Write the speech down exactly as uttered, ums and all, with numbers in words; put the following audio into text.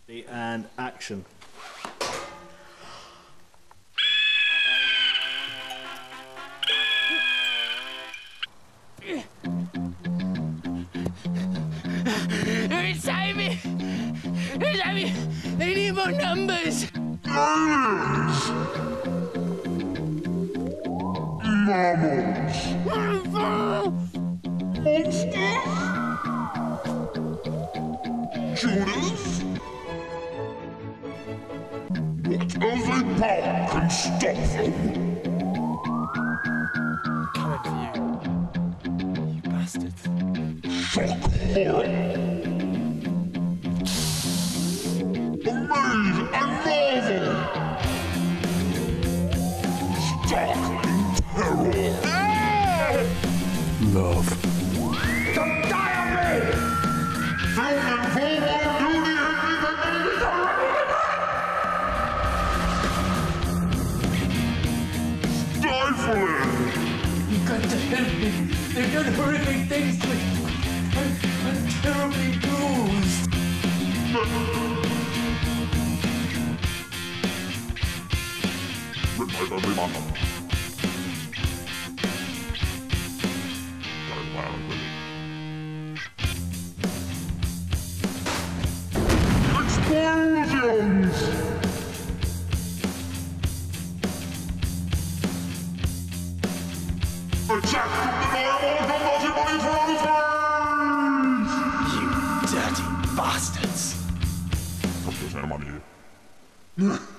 And action. Save me! Save me! They need more numbers! Aliens! Mammals! Monsters? Judas? What earthly power can stop them? Coming for you, you bastards. Shock horror! Amaze and marvel! Startling terror! Love. Don't die on me! Film and forward duty Stifling! You got to help me. They've done horrific things to me. I'm, I'm terribly bruised. Explosions! Attack from the diabolical multi-bunnies from outer space! You dirty bastards. Come to Santa Monica.